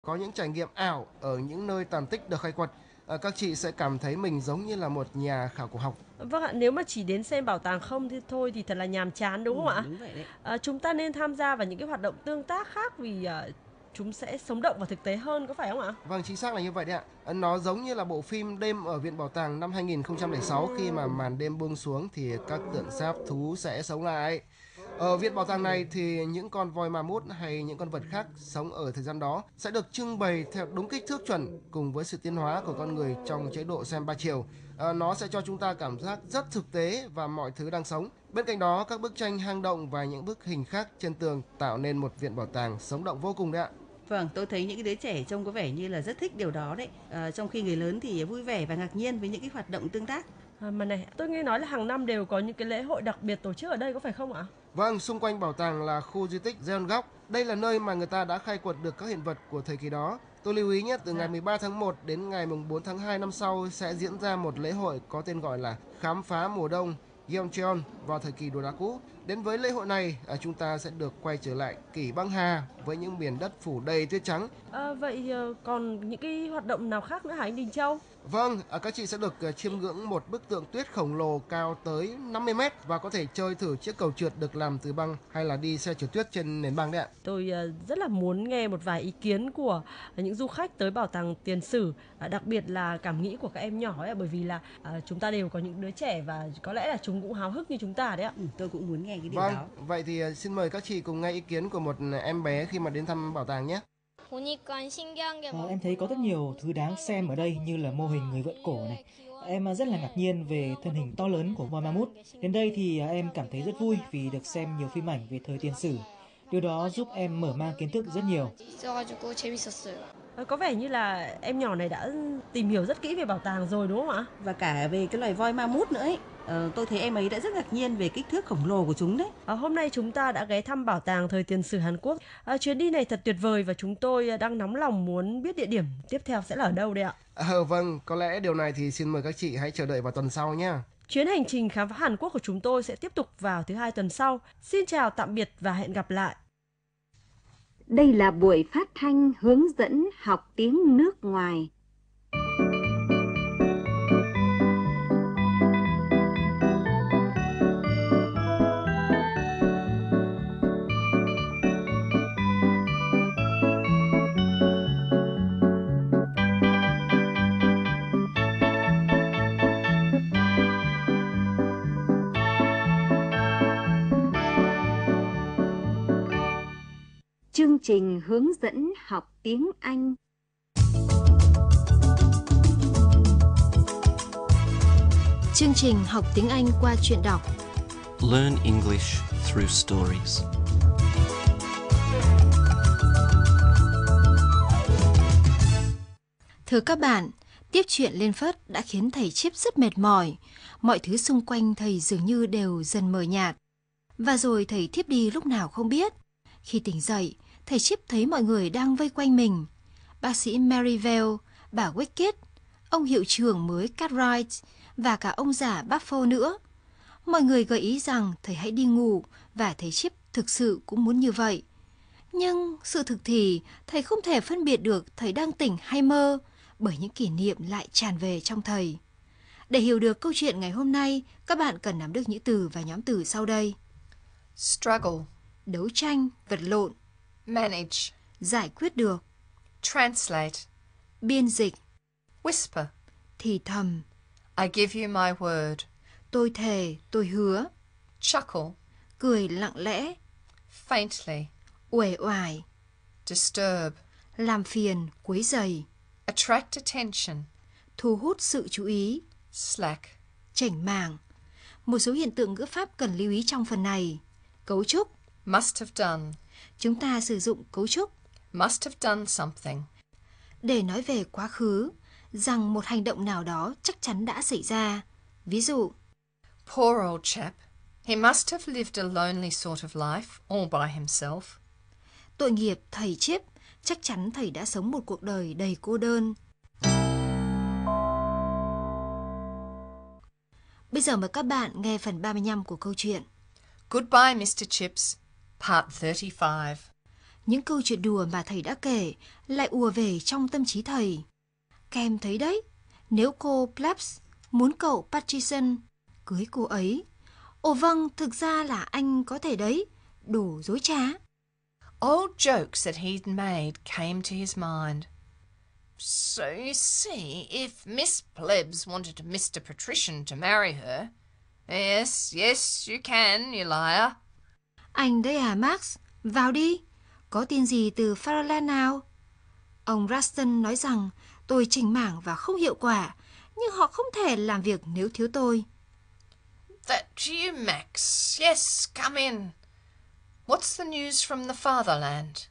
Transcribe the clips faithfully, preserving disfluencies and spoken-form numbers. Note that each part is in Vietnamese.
Có những trải nghiệm ảo ở những nơi tàn tích được khai quật, à, các chị sẽ cảm thấy mình giống như là một nhà khảo cổ học. Vâng ạ, nếu mà chỉ đến xem bảo tàng không thì thôi thì thật là nhàm chán, đúng không Ừm, ạ? đúng vậy đấy. Ờ, chúng ta nên tham gia vào những cái hoạt động tương tác khác vì, ờ, chúng sẽ sống động và thực tế hơn, có phải không ạ? Vâng, chính xác là như vậy đấy ạ. À, Nó giống như là bộ phim Đêm ở Viện Bảo tàng năm hai nghìn không trăm lẻ sáu, khi mà màn đêm buông xuống thì các tượng sáp thú sẽ sống lại. Ở Viện Bảo tàng này thì những con voi ma mút hay những con vật khác sống ở thời gian đó sẽ được trưng bày theo đúng kích thước chuẩn, cùng với sự tiến hóa của con người trong chế độ xem ba chiều. À, nó sẽ cho chúng ta cảm giác rất thực tế và mọi thứ đang sống. Bên cạnh đó, các bức tranh hang động và những bức hình khác trên tường tạo nên một viện bảo tàng sống động vô cùng đấy ạ. Vâng, tôi thấy những cái đứa trẻ trông có vẻ như là rất thích điều đó đấy. Ờ, trong khi người lớn thì vui vẻ và ngạc nhiên với những cái hoạt động tương tác. À, mà này, tôi nghe nói là hàng năm đều có những cái lễ hội đặc biệt tổ chức ở đây, có phải không ạ? Vâng, xung quanh bảo tàng là khu di tích Gion Góc. Đây là nơi mà người ta đã khai quật được các hiện vật của thời kỳ đó. Tôi lưu ý nhé, từ ngày Dạ. mười ba tháng một đến ngày bốn tháng hai năm sau sẽ diễn ra một lễ hội có tên gọi là Khám phá mùa đông Gyeongcheon vào thời kỳ đồ đá cũ. Đến với lễ hội này, à, chúng ta sẽ được quay trở lại kỷ băng hà với những miền đất phủ đầy tuyết trắng. À, vậy ờ, còn những cái hoạt động nào khác nữa hả anh Đình Châu? Vâng, à, các chị sẽ được à, chiêm ngưỡng một bức tượng tuyết khổng lồ cao tới năm mươi mét và có thể chơi thử chiếc cầu trượt được làm từ băng hay là đi xe trượt tuyết trên nền băng đấy ạ. Tôi ờ, rất là muốn nghe một vài ý kiến của những du khách tới bảo tàng tiền sử, à, đặc biệt là cảm nghĩ của các em nhỏ ấy, bởi vì là à, chúng ta đều có những đứa trẻ và có lẽ là chúng cũng háo hức như chúng ta đấy ạ. Ừ, tôi cũng muốn nghe cái điều Vâng, đó. vậy thì à, xin mời các chị cùng nghe ý kiến của một em bé khi mà đến thăm bảo tàng nhé. 보니까 신기한 게 Ờ, em thấy có rất 많고 nhiều thứ đáng xem ở đây như là mô hình người vượn cổ này. Em à, rất là ngạc nhiên về thân hình to lớn của voi ma mút. Đến đây thì à, em cảm thấy rất vui vì được xem nhiều phim ảnh về thời tiền sử. Điều đó giúp em mở mang kiến thức rất nhiều. 있어가지고 재밌었어요. Ờ, có vẻ như là em nhỏ này đã tìm hiểu rất kỹ về bảo tàng rồi đúng không ạ? Và cả về cái loài voi ma mút nữa ấy. Ờ, tôi thấy em ấy đã rất ngạc nhiên về kích thước khổng lồ của chúng đấy. À, hôm nay chúng ta đã ghé thăm bảo tàng thời tiền sử Hàn Quốc. À, chuyến đi này thật tuyệt vời và chúng tôi đang nóng lòng muốn biết địa điểm tiếp theo sẽ là ở đâu đây ạ. Ờ vâng, có lẽ điều này thì xin mời các chị hãy chờ đợi vào tuần sau nhé. Chuyến hành trình khám phá Hàn Quốc của chúng tôi sẽ tiếp tục vào thứ hai tuần sau. Xin chào tạm biệt và hẹn gặp lại. Đây là buổi phát thanh hướng dẫn học tiếng nước ngoài. Chương trình hướng dẫn học tiếng Anh. Chương trình học tiếng Anh qua truyện đọc. Learn English through stories. Thưa các bạn, tiếp chuyện lên phất đã khiến thầy Chip rất mệt mỏi. Mọi thứ xung quanh thầy dường như đều dần mờ nhạt. Và rồi thầy thiếp đi lúc nào không biết. Khi tỉnh dậy, thầy Chip thấy mọi người đang vây quanh mình. Bác sĩ Merivale, bà Wicked, ông hiệu trưởng mới Cartwright và cả ông già Buffo nữa. Mọi người gợi ý rằng thầy hãy đi ngủ và thầy Chip thực sự cũng muốn như vậy. Nhưng sự thực thì thầy không thể phân biệt được thầy đang tỉnh hay mơ bởi những kỷ niệm lại tràn về trong thầy. Để hiểu được câu chuyện ngày hôm nay, các bạn cần nắm được những từ và nhóm từ sau đây. Struggle, Đấu tranh, vật lộn, manage, giải quyết được, translate, biên dịch, whisper. thì thầm, I give you my word. tôi thề, tôi hứa, Chuckle, cười lặng lẽ, faintly, uể oải, disturb, làm phiền, quấy rầy, attract attention, thu hút sự chú ý, slack. chểnh mảng. Một số hiện tượng ngữ pháp cần lưu ý trong phần này. Cấu trúc, Must have done, chúng ta sử dụng cấu trúc must have done something. để nói về quá khứ, rằng một hành động nào đó chắc chắn đã xảy ra. Ví dụ, Poor old chap. He must have lived a lonely sort of life, all by himself. tội nghiệp thầy Chip, chắc chắn thầy đã sống một cuộc đời đầy cô đơn. Bây giờ mời các bạn nghe phần ba mươi lăm của câu chuyện. Goodbye, Mister Chips. Part thirty-five. Những câu chuyện đùa mà thầy đã kể lại ùa về trong tâm trí thầy. Các em thấy đấy, nếu cô Plebs muốn cậu Patrician cưới cô ấy. Ồ vâng, thực ra là anh có thể đấy, đủ dối trá. Old jokes that he'd made came to his mind. So you see, if Miss Plebs wanted mister Patrician to marry her, yes, yes, you can, you liar. Anh đấy à Max, vào đi. Có tin gì từ Fairland nào? Ông Raston nói rằng tôi chỉnh mảng và không hiệu quả, nhưng họ không thể làm việc nếu thiếu tôi. That you, Max. Yes, come in. What's the news from the fatherland?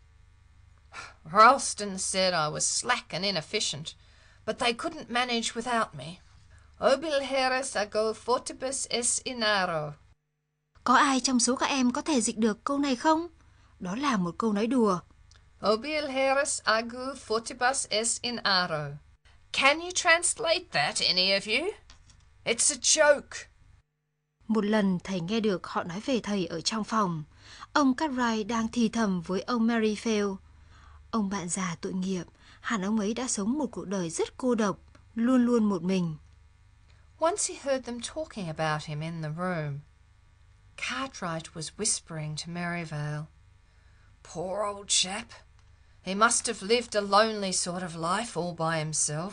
Ralston said I was slack and inefficient, but they couldn't manage without me. Obil heres ago fortibus es inaro. Có ai trong số các em có thể dịch được câu này không? Đó là một câu nói đùa. Obil heres ago fortibus es inaro. Can you translate that, any of you? It's a joke. Một lần thầy nghe được họ nói về thầy ở trong phòng. Ông Cartwright đang thì thầm với ông Merrifield. Ông bạn già tội nghiệp, hẳn ông ấy đã sống một cuộc đời rất cô độc, luôn luôn một mình. Once he heard them talking about him in the room. Cartwright was whispering to Merivale. Poor old chap. He must have lived a lonely sort of life all by himself.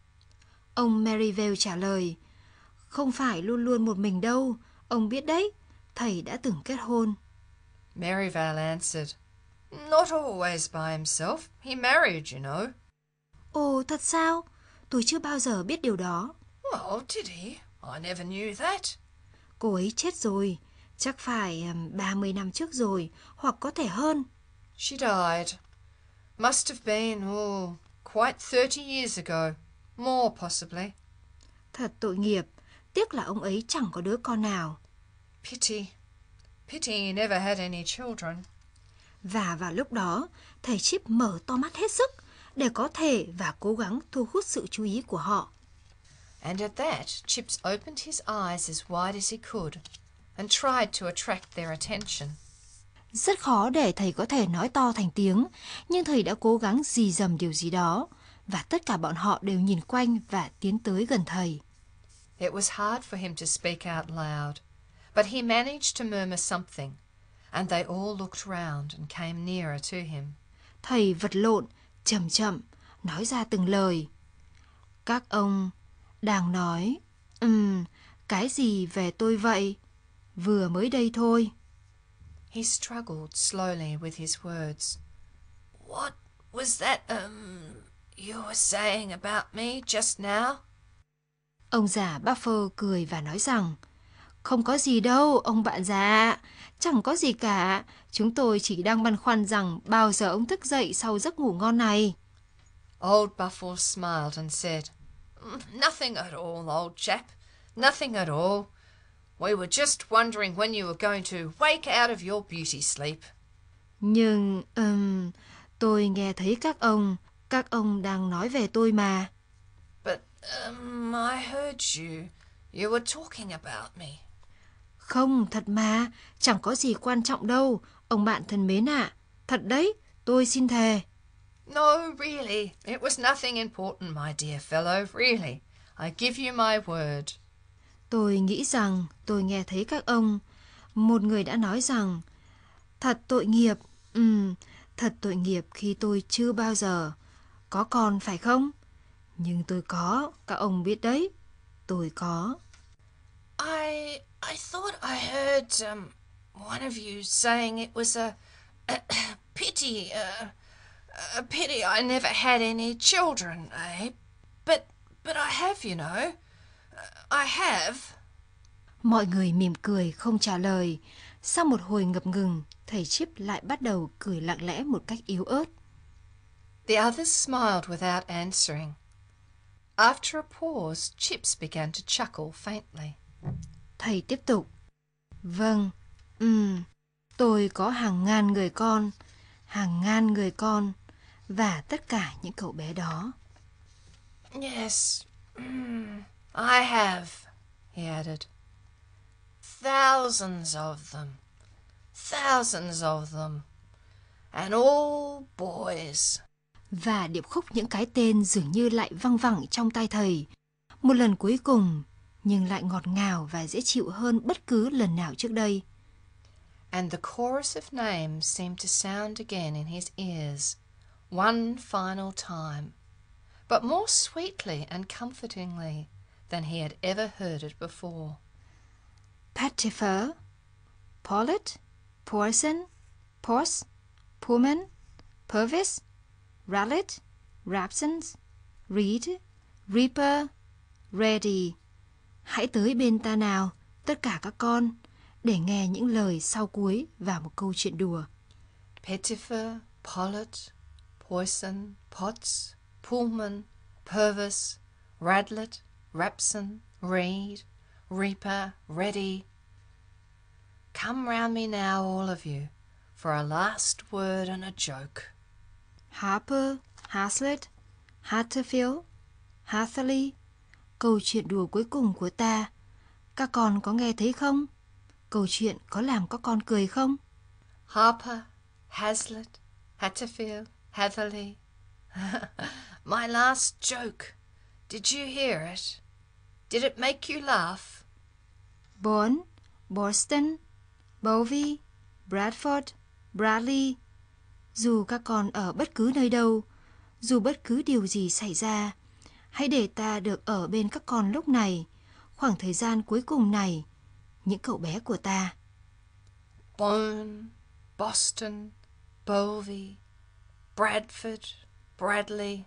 Ông Merivale trả lời, không phải luôn luôn một mình đâu, ông biết đấy, thầy đã từng kết hôn. Merivale answered, Not always by himself. He married, you know. Ồ, thật sao? Tôi chưa bao giờ biết điều đó. Well, did he? I never knew that. Cô ấy chết rồi, chắc phải um, ba mươi năm trước rồi, hoặc có thể hơn. She died. Must have been, oh, quite thirty years ago. More, possibly. Thật tội nghiệp, tiếc là ông ấy chẳng có đứa con nào. Pity. Pity he never had any children. Và vào lúc đó, thầy Chip mở to mắt hết sức để có thể và cố gắng thu hút sự chú ý của họ. And at that, Chips opened his eyes as wide as he could and tried to attract their attention. Rất khó để thầy có thể nói to thành tiếng, nhưng thầy đã cố gắng rì rầm điều gì đó, và tất cả bọn họ đều nhìn quanh và tiến tới gần thầy. It was hard for him to speak out loud, but he managed to murmur something, and they all looked round and came nearer to him. Thầy vật lộn, chậm chậm, nói ra từng lời. Các ông đang nói, ừm, um, cái gì về tôi vậy? Vừa mới đây thôi. He struggled slowly with his words. What was that, um, you were saying about me just now? Ông già Buffer cười và nói rằng, không có gì đâu, ông bạn già, chẳng có gì cả. Chúng tôi chỉ đang băn khoăn rằng bao giờ ông thức dậy sau giấc ngủ ngon này. Old Buffle smiled and said, Nothing at all, old chap. Nothing at all. We were just wondering when you were going to wake out of your beauty sleep. Nhưng, um, tôi nghe thấy các ông, các ông đang nói về tôi mà. But, um, I heard you. You were talking about me. Không, thật mà, chẳng có gì quan trọng đâu, ông bạn thân mến ạ. À. Thật đấy, tôi xin thề. No, really, it was nothing important, my dear fellow, really. I give you my word. Tôi nghĩ rằng tôi nghe thấy các ông. Một người đã nói rằng, thật tội nghiệp, ừm, thật tội nghiệp khi tôi chưa bao giờ có con phải không? Nhưng tôi có, các ông biết đấy, tôi có. I I thought I heard um, one of you saying it was a, a, a pity, uh, a pity I never had any children, eh? But but I have, you know. I have. Mọi người mỉm cười không trả lời. Sau một hồi ngập ngừng, thầy Chip lại bắt đầu cười lặng lẽ một cách yếu ớt. The others smiled without answering. After a pause, Chips began to chuckle faintly. Thầy tiếp tục. Vâng, ừm, tôi có hàng ngàn người con, hàng ngàn người con, và tất cả những cậu bé đó. Yes, mm, I have, he added. Thousands of them, thousands of them. and all boys. Và điệp khúc những cái tên dường như lại văng vẳng trong tai thầy. Một lần cuối cùng, nhưng lại ngọt ngào và dễ chịu hơn bất cứ lần nào trước đây. And the chorus of names seemed to sound again in his ears, one final time, but more sweetly and comfortingly than he had ever heard it before. Pettifer, Pollitt, Porson, Pors, Pullman, Purvis, Rallet, Rapsons, Reed, Reaper, Reddy. Hãy tới bên ta nào, tất cả các con, để nghe những lời sau cuối vào một câu chuyện đùa. Pettifer, Pollitt, Poisson, Potts, Pullman, Purvis, Radlett, Rapson, Reed, Reaper, Reddy. Come round me now, all of you, for a last word and a joke. Harper, Hazlitt, Hatterfield, Hatherley. Câu chuyện đùa cuối cùng của ta. Các con có nghe thấy không? Câu chuyện có làm các con cười không? Harper, Hazlitt, Hatterfield, Hatherley. My last joke. Did you hear it? Did it make you laugh? Bourne, Boston, Bowie, Bradford, Bradley. Dù các con ở bất cứ nơi đâu, dù bất cứ điều gì xảy ra, hãy để ta được ở bên các con lúc này, khoảng thời gian cuối cùng này, những cậu bé của ta. Bourne, Boston, Bowie, Bradford, Bradley.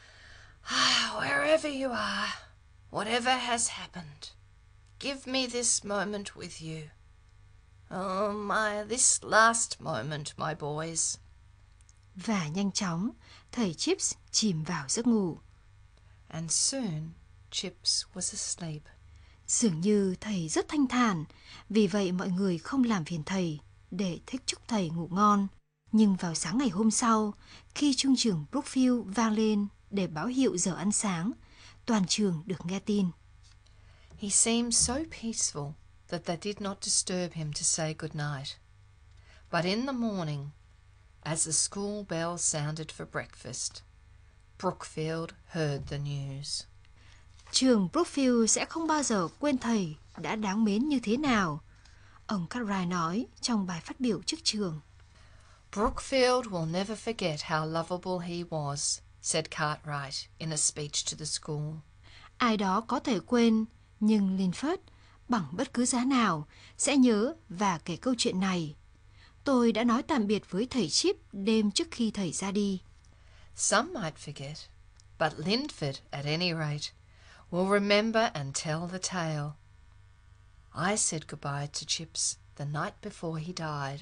Wherever you are, whatever has happened, give me this moment with you. Oh my, this last moment, my boys. Và nhanh chóng, thầy Chips chìm vào giấc ngủ. And soon, Chips was asleep. Dường như thầy rất thanh thản, vì vậy mọi người không làm phiền thầy để thích chúc thầy ngủ ngon. Nhưng vào sáng ngày hôm sau, khi trung trường Brookfield vang lên để báo hiệu giờ ăn sáng, toàn trường được nghe tin. He seemed so peaceful that they did not disturb him to say good night. But in the morning, as the school bell sounded for breakfast, Brookfield heard the news. Trường Brookfield sẽ không bao giờ quên thầy đã đáng mến như thế nào, ông Cartwright nói trong bài phát biểu trước trường. Brookfield will never forget how lovable he was, said Cartwright in a speech to the school. Ai đó có thể quên, nhưng Linford bằng bất cứ giá nào sẽ nhớ và kể câu chuyện này. Tôi đã nói tạm biệt với thầy Chip đêm trước khi thầy ra đi. Some might forget, but Linford, at any rate, will remember and tell the tale. I said goodbye to Chips the night before he died.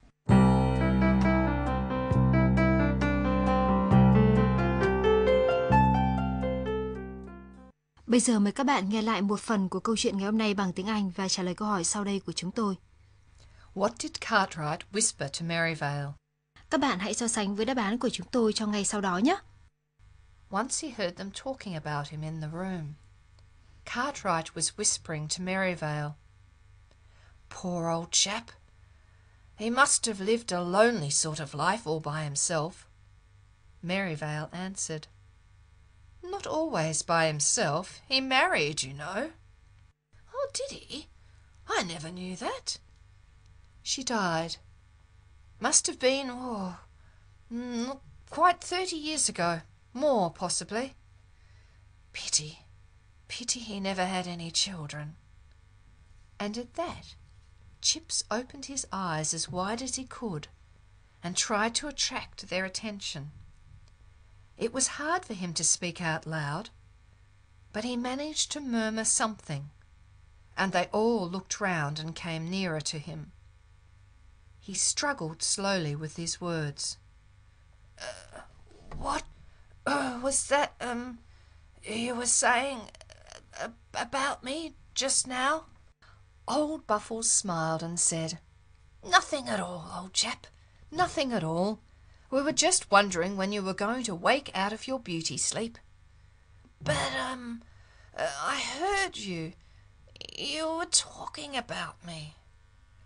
Bây giờ mời các bạn nghe lại một phần của câu chuyện ngày hôm nay bằng tiếng Anh và trả lời câu hỏi sau đây của chúng tôi. What did Cartwright whisper to Merivale? Các bạn hãy so sánh với đáp án của chúng tôi trong ngày sau đó nhé. Once he heard them talking about him in the room. Cartwright was whispering to Merivale. Poor old chap. He must have lived a lonely sort of life all by himself. Merivale answered. Not always by himself. He married, you know. Oh, did he? I never knew that. She died. Must have been, oh, not quite thirty years ago. More, possibly. Pity. Pity he never had any children. And at that, Chips opened his eyes as wide as he could and tried to attract their attention. It was hard for him to speak out loud, but he managed to murmur something, and they all looked round and came nearer to him. He struggled slowly with his words. Uh, what uh, was that, um, you were saying uh, about me just now? Old Buffles smiled and said, Nothing at all, old chap, nothing at all. We were just wondering when you were going to wake out of your beauty sleep. But, um, uh, I heard you. You were talking about me.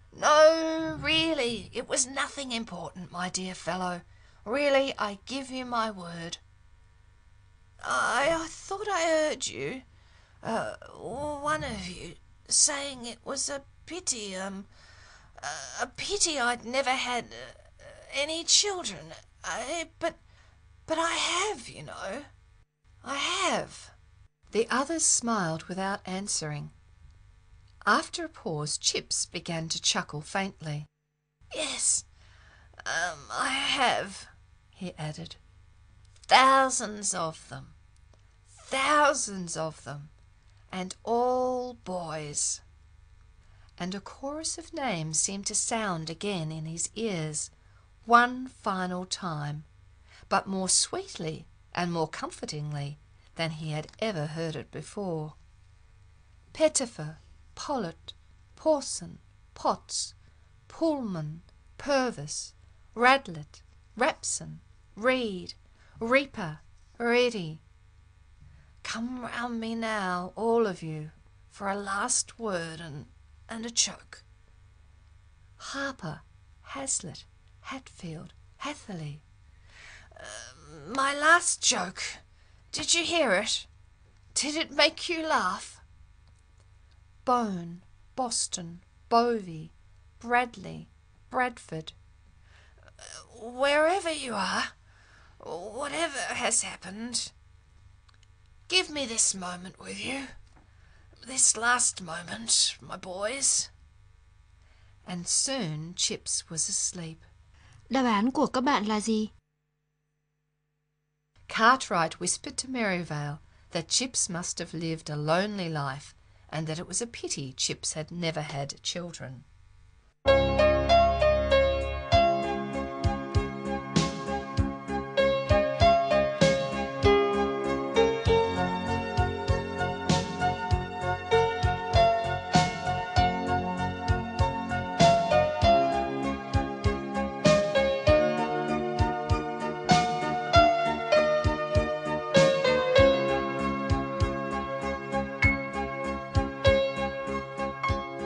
No, really, it was nothing important, my dear fellow. Really, I give you my word. I, I thought I heard you, uh, one of you, saying it was a pity, um, a pity I'd never had uh, any children. I, but, but I have, you know. I have. The others smiled without answering. After a pause, Chips began to chuckle faintly. Yes, um, I have, he added. Thousands of them. Thousands of them. And all boys. And a chorus of names seemed to sound again in his ears, one final time, but more sweetly and more comfortingly than he had ever heard it before. Pettifer, Pollitt, Pawson, Potts, Pullman, Purvis, Radlett, Rapson, Reed, Reaper, Reddy. Come round me now, all of you, for a last word and, and a choke. Harper, Hazlitt, Hatfield, Hatherley. Uh, my last joke. Did you hear it? Did it make you laugh? Bone, Boston, Bovey, Bradley, Bradford. Uh, wherever you are, whatever has happened, give me this moment with you. This last moment, my boys. And soon Chips was asleep. Đáp án của các bạn là gì? Cartwright whispered to Merivale that Chips must have lived a lonely life and that it was a pity Chips had never had children.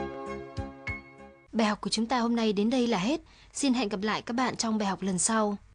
Bài học của chúng ta hôm nay đến đây là hết. Xin hẹn gặp lại các bạn trong bài học lần sau.